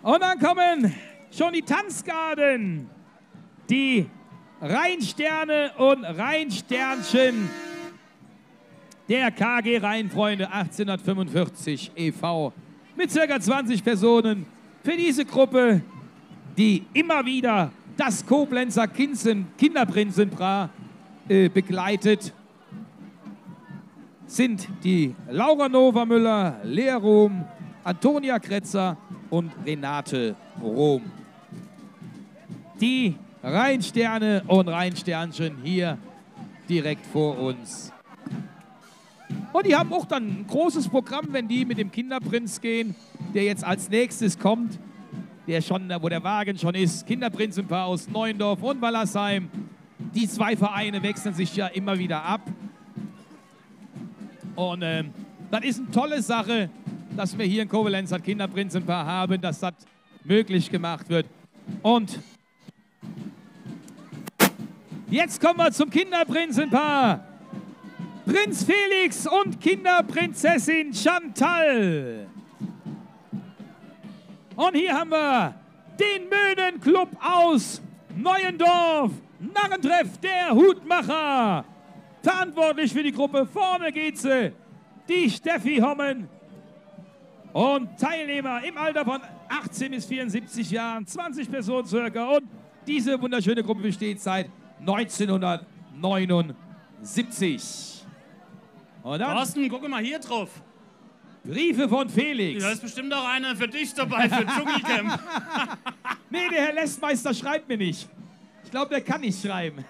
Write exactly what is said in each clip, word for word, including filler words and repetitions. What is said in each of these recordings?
Und dann kommen schon die Tanzgarden, die Rheinsterne und Rheinsternchen der K G Rheinfreunde achtzehnhundertfünfundvierzig e V mit ca. zwanzig Personen. Für diese Gruppe, die immer wieder das Koblenzer Kinderprinzenpaar äh, begleitet, sind die Laura Nova-Müller, Lea Rom, Antonia Kretzer und Renate Rom. Die Rheinsterne und Rheinsternchen hier direkt vor uns. Und die haben auch dann ein großes Programm, wenn die mit dem Kinderprinz gehen, der jetzt als nächstes kommt, der schon, wo der Wagen schon ist. Kinderprinzenpaar aus Neuendorf und Wallersheim. Die zwei Vereine wechseln sich ja immer wieder ab. Und ähm, das ist eine tolle Sache, dass wir hier in Koblenz ein Kinderprinzenpaar haben, dass das möglich gemacht wird. Und jetzt kommen wir zum Kinderprinzenpaar. Prinz Felix und Kinderprinzessin Chantal. Und hier haben wir den Möhnenclub aus Neuendorf. Narrentreff der Hutmacher. Verantwortlich für die Gruppe. Vorne geht sie. Die Steffi Hommen. Und Teilnehmer im Alter von achtzehn bis vierundsiebzig Jahren. zwanzig Personen circa. Und diese wunderschöne Gruppe besteht seit neunzehnhundertneunundsiebzig. Und dann Thorsten, guck mal hier drauf. Briefe von Felix. Da ist bestimmt auch einer für dich dabei, für Dschungelcamp. Nee, der Herr Lestmeister schreibt mir nicht. Ich glaube, der kann nicht schreiben.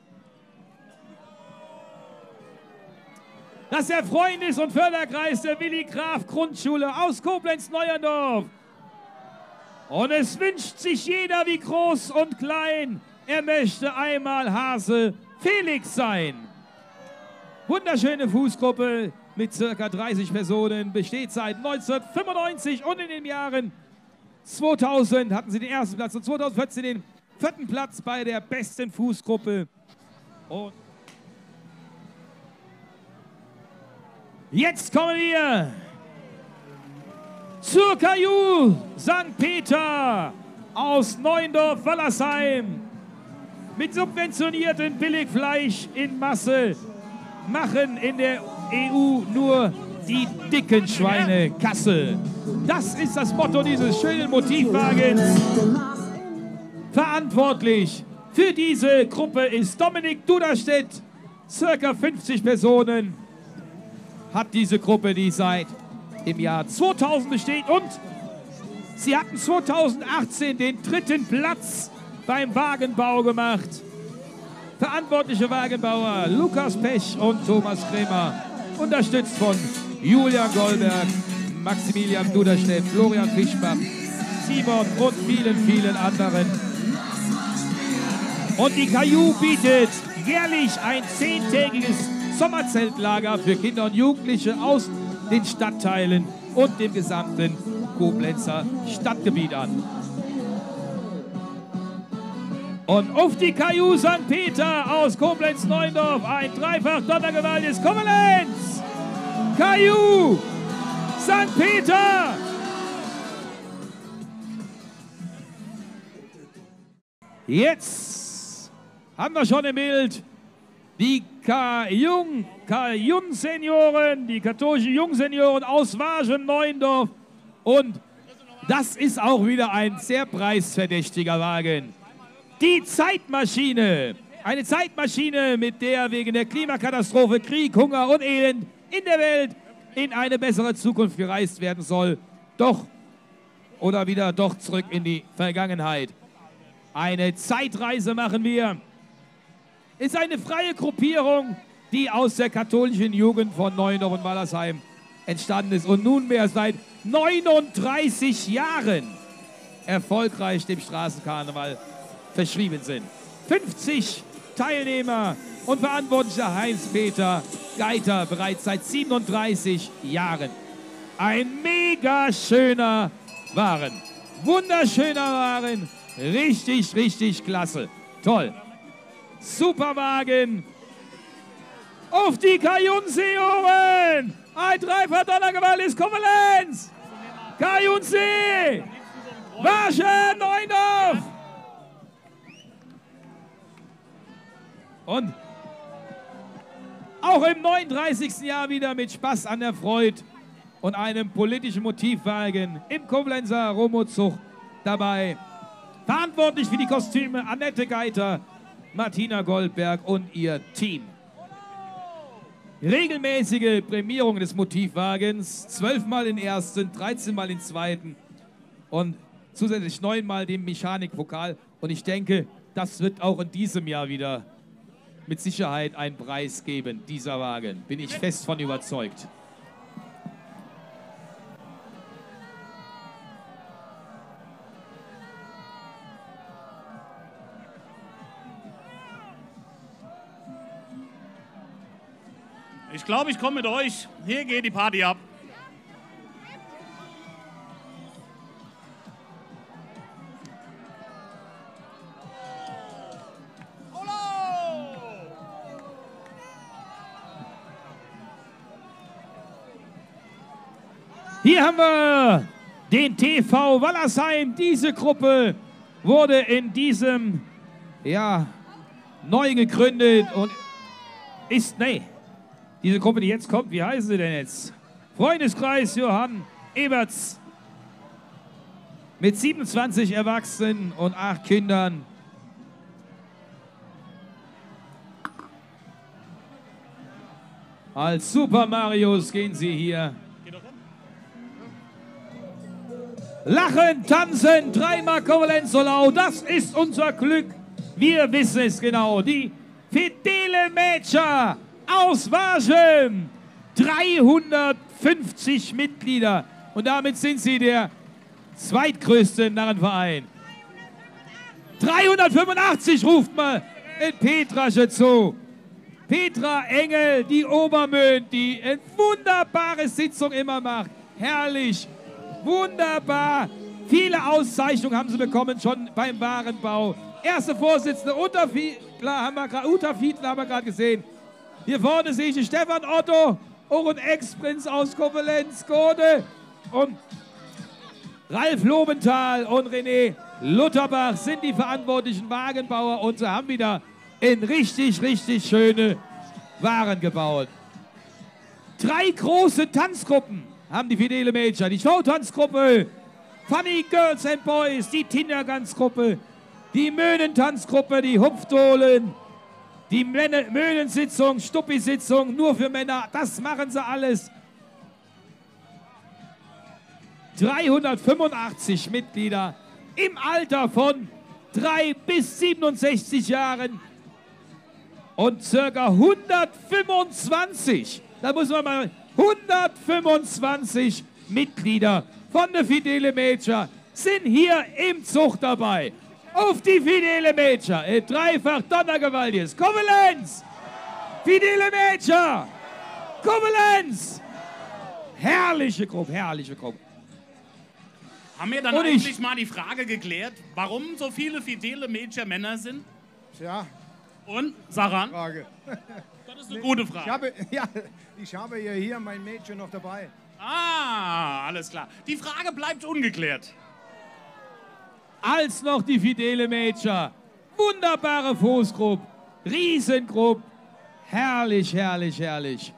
Das ist der Freundes- und Förderkreis der Willi Graf Grundschule aus Koblenz-Neuendorf. Und es wünscht sich jeder wie groß und klein, er möchte einmal Hase Felix sein. Wunderschöne Fußgruppe mit ca. dreißig Personen, besteht seit neunzehnhundertfünfundneunzig und in den Jahren zweitausend hatten sie den ersten Platz und zweitausendvierzehn den vierten Platz bei der besten Fußgruppe. Und jetzt kommen wir zur K U Sankt Peter aus Neuendorf-Wallersheim. Mit subventioniertem Billigfleisch in Masse machen in der E U nur die dicken Schweine Kassel. Das ist das Motto dieses schönen Motivwagens. Verantwortlich für diese Gruppe ist Dominik Duderstedt. Circa fünfzig Personen hat diese Gruppe, die seit im Jahr zweitausend besteht. Und sie hatten zweitausendachtzehn den dritten Platz beim Wagenbau gemacht. Verantwortliche Wagenbauer Lukas Pech und Thomas Krämer. Unterstützt von Julian Goldberg, Maximilian Duderstedt, Florian Fischbach, Simon und vielen, vielen anderen. Und die K U bietet jährlich ein zehntägiges Sommerzeltlager für Kinder und Jugendliche aus den Stadtteilen und dem gesamten Koblenzer Stadtgebiet an. Und auf die K U Sankt Peter aus Koblenz-Neuendorf ein dreifach Donnergewalt ist Koblenz! K U Sankt Peter! Jetzt haben wir schon im Bild die K-Jung, K-Jung-Senioren, die katholische Jungsenioren aus Wagen-Neuendorf. Und das ist auch wieder ein sehr preisverdächtiger Wagen. Die Zeitmaschine. Eine Zeitmaschine, mit der wegen der Klimakatastrophe, Krieg, Hunger und Elend in der Welt in eine bessere Zukunft gereist werden soll. Doch, oder wieder doch zurück in die Vergangenheit. Eine Zeitreise machen wir. Ist eine freie Gruppierung, die aus der katholischen Jugend von Neuendorf und Wallersheim entstanden ist und nunmehr seit neununddreißig Jahren erfolgreich dem Straßenkarneval verschrieben sind. fünfzig Teilnehmer und verantwortlicher Heinz-Peter Geiter bereits seit siebenunddreißig Jahren. Ein mega schöner Wagen. Wunderschöner Wagen. Richtig, richtig klasse. Toll. Superwagen. Auf die K-Jung-Senioren. Ein Dreifach Donnergewalt ist Koblenz. K-Jung-See. Wagen Neundorf! Und auch im neununddreißigsten Jahr wieder mit Spaß an der Freude und einem politischen Motivwagen im Koblenzer Romozug dabei. Verantwortlich für die Kostüme Annette Geiter, Martina Goldberg und ihr Team. Regelmäßige Prämierung des Motivwagens, zwölfmal den ersten, dreizehnmal den zweiten und zusätzlich neunmal den Mechanikpokal. Und ich denke, das wird auch in diesem Jahr wieder mit Sicherheit einen Preis geben, dieser Wagen. Bin ich fest von überzeugt. Ich glaube, ich komme mit euch. Hier geht die Party ab. Hier haben wir den T V Wallersheim. Diese Gruppe wurde in diesem Jahr neu gegründet und ist, nee, diese Gruppe, die jetzt kommt, wie heißen sie denn jetzt? Freundeskreis Johann Eberts mit siebenundzwanzig Erwachsenen und acht Kindern. Als Super Marios gehen sie hier. Lachen, tanzen, dreimal Koblenz-Solau, das ist unser Glück. Wir wissen es genau. Die Fidele Mädchen aus Wagen, dreihundertfünfzig Mitglieder. Und damit sind sie der zweitgrößte Narrenverein. dreihundertfünfundachtzig ruft man in Petrasche zu. Petra Engel, die Obermöhn, die eine wunderbare Sitzung immer macht. Herrlich. Wunderbar. Viele Auszeichnungen haben sie bekommen, schon beim Warenbau. Erste Vorsitzende, Uta Fiedler haben wir gerade gesehen. Hier vorne sehe ich Stefan Otto, auch ein Ex-Prinz aus Koblenz, Gode. Und Ralf Lobenthal und René Lutterbach sind die verantwortlichen Wagenbauer. Und sie haben wieder in richtig, richtig schöne Waren gebaut. Drei große Tanzgruppen haben die Fidele Mädchen. Die Showtanzgruppe, Funny Girls and Boys, die Tindergans-Gruppe, die Möhnentanzgruppe, die Hupfdohlen, die Möhnensitzung, Stuppi-Sitzung, nur für Männer. Das machen sie alles. dreihundertfünfundachtzig Mitglieder im Alter von drei bis siebenundsechzig Jahren und circa hundertfünfundzwanzig. Da muss man mal hundertfünfundzwanzig Mitglieder von der Fidele Mädchen sind hier im Zug dabei. Auf die Fidele Mädchen, dreifach Donnergewaltiges. Koblenz! Fidele Mädchen! Koblenz! Herrliche Gruppe, herrliche Gruppe. Haben wir dann Und eigentlich ich- mal die Frage geklärt, warum so viele Fidele Mädchen Männer sind? Ja, Und, Saran, Frage. das ist eine gute Ich Frage. habe, ja, ich habe ja hier mein Mädchen noch dabei. Ah, alles klar. Die Frage bleibt ungeklärt. Als noch die Fidele Mädchen. Wunderbare Fußgruppe, Riesengruppe. Herrlich, herrlich, herrlich.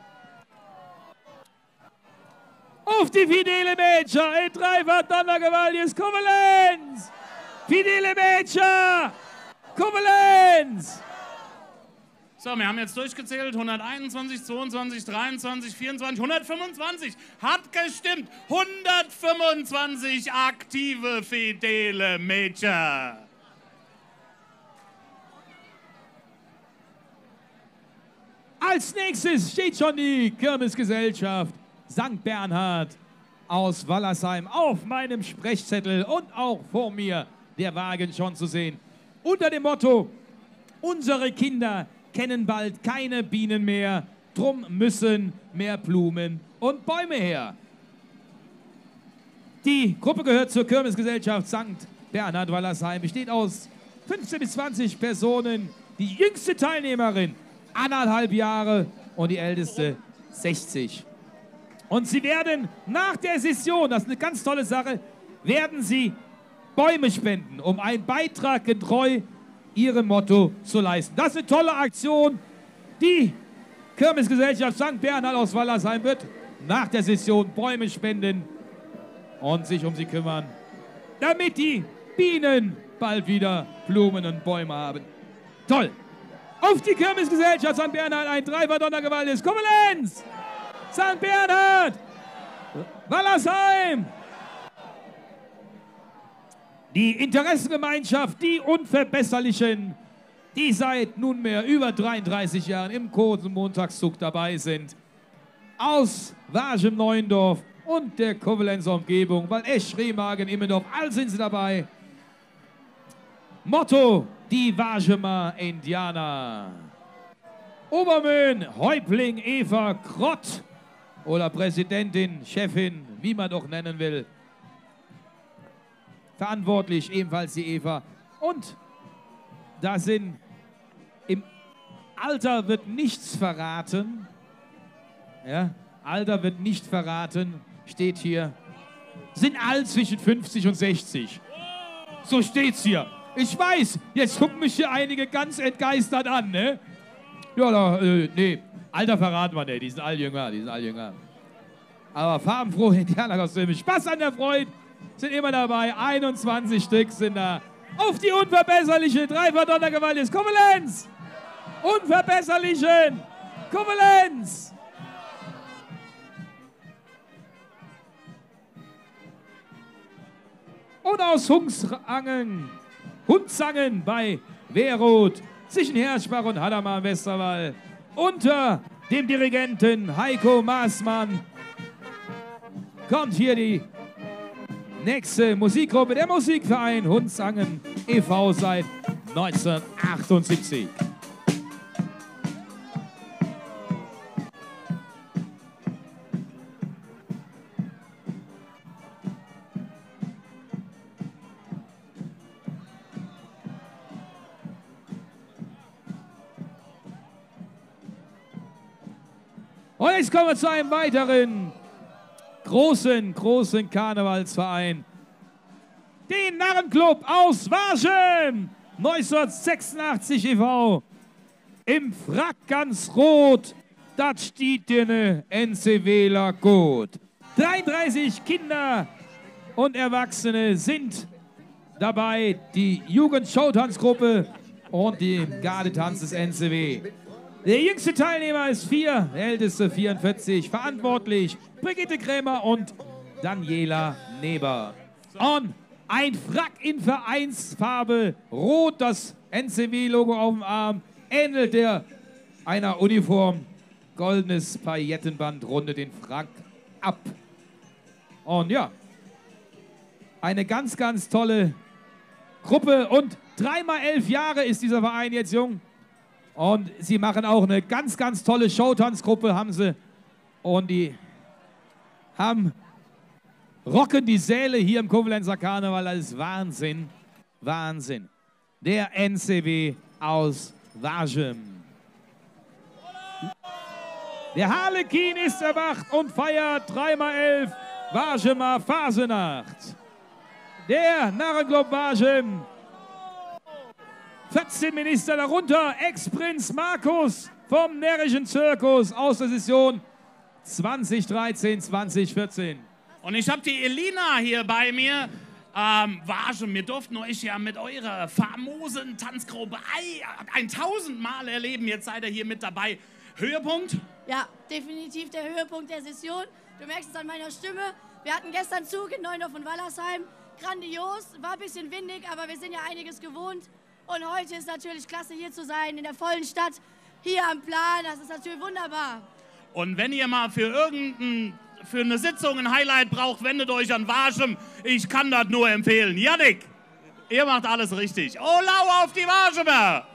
Auf die Fidele Mädchen, in dreifach Donnergewaltiges Koblenz. Fidele Mädchen, Koblenz. So, wir haben jetzt durchgezählt. hunderteinundzwanzig, zweiundzwanzig, dreiundzwanzig, vierundzwanzig, hundertfünfundzwanzig. Hat gestimmt. hundertfünfundzwanzig aktive Fidele Mädchen. Als nächstes steht schon die Kirmesgesellschaft Sankt Bernhard aus Wallersheim auf meinem Sprechzettel und auch vor mir der Wagen schon zu sehen. Unter dem Motto, unsere Kinder kennen bald keine Bienen mehr, drum müssen mehr Blumen und Bäume her. Die Gruppe gehört zur Kirmesgesellschaft Sankt Bernhard Wallersheim, besteht aus fünfzehn bis zwanzig Personen. Die jüngste Teilnehmerin anderthalb Jahre und die älteste sechzig. Und sie werden nach der Session, das ist eine ganz tolle Sache, werden sie Bäume spenden, um einen Beitrag getreu ihrem Motto zu leisten. Das ist eine tolle Aktion. Die Kirmesgesellschaft Sankt Bernhard aus Wallersheim wird nach der Session Bäume spenden und sich um sie kümmern, damit die Bienen bald wieder Blumen und Bäume haben. Toll! Auf die Kirmesgesellschaft Sankt Bernhard ein Dreifer Donnergewalt ist Koblenz! Sankt Bernhard! Wallersheim! Die Interessengemeinschaft, die Unverbesserlichen, die seit nunmehr über dreiunddreißig Jahren im Rosenmontagszug dabei sind, aus Wagem-Neuendorf und der Koblenzer Umgebung, weil Esch, Remagen, Immendorf, all sind sie dabei. Motto, die Wagemer Indianer. Obermöhn, Häuptling Eva Krott oder Präsidentin, Chefin, wie man doch nennen will. Verantwortlich ebenfalls die Eva. Und da sind im Alter wird nichts verraten. Ja, Alter wird nicht verraten, steht hier. Sind all zwischen fünfzig und sechzig. So steht's hier. Ich weiß, jetzt gucken mich hier einige ganz entgeistert an, ne? Ja, da, äh, nee, Alter verraten wir nicht, die sind all jünger, die sind all jünger. Aber farbenfrohe Indianerkostüme, Spaß an der Freude, sind immer dabei, einundzwanzig Stück sind da. Auf die unverbesserliche Dreifer Donnergewalt ist Koblenz! Unverbesserlichen Koblenz! Und aus Hungsangen, Hundsangen bei Weroth, zwischen Herschbach und Hadamar im Westerwald, unter dem Dirigenten Heiko Maßmann, kommt hier die nächste Musikgruppe, der Musikverein Hundsangen e V seit neunzehnhundertachtundsiebzig. Und jetzt kommen wir zu einem weiteren großen, großen Karnevalsverein. Den Narrenclub aus Wagem, neunzehnhundertsechsundachtzig e V. Im Frack ganz rot, das steht dir ne NCWler gut. dreiunddreißig Kinder und Erwachsene sind dabei, die Jugend-Showtanzgruppe und die Gardetanz des N C W. Der jüngste Teilnehmer ist vier, der älteste vierundvierzig, verantwortlich Brigitte Krämer und Daniela Neber. Und ein Frack in Vereinsfarbe, rot, das N C W-Logo auf dem Arm, ähnelt der einer Uniform. Goldenes Paillettenband rundet den Frack ab. Und ja, eine ganz, ganz tolle Gruppe. Und dreimal elf Jahre ist dieser Verein jetzt jung. Und sie machen auch eine ganz, ganz tolle Showtanzgruppe, haben sie. Und die haben, rocken die Säle hier im Koblenzer Karneval. Das ist Wahnsinn, Wahnsinn. Der N C W aus Wagem. Der Harlekin ist erwacht und feiert dreimal elf Wagemer Fasenacht. Der Narrenclub Wagem. vierzehn Minister darunter, Ex-Prinz Markus vom närrischen Zirkus aus der Session zwanzig dreizehn, zwanzig vierzehn. Und ich habe die Elina hier bei mir. Ähm, Wagem, wir durften euch ja mit eurer famosen Tanzgruppe ein tausendmal erleben. Jetzt seid ihr hier mit dabei. Höhepunkt? Ja, definitiv der Höhepunkt der Session. Du merkst es an meiner Stimme. Wir hatten gestern Zug in Neuendorf und Wallersheim. Grandios, war ein bisschen windig, aber wir sind ja einiges gewohnt. Und heute ist natürlich klasse, hier zu sein, in der vollen Stadt, hier am Plan. Das ist natürlich wunderbar. Und wenn ihr mal für irgendein, für eine Sitzung ein Highlight braucht, wendet euch an Wagem. Ich kann das nur empfehlen. Jannik, ihr macht alles richtig. Oh, lau auf die Wagemer!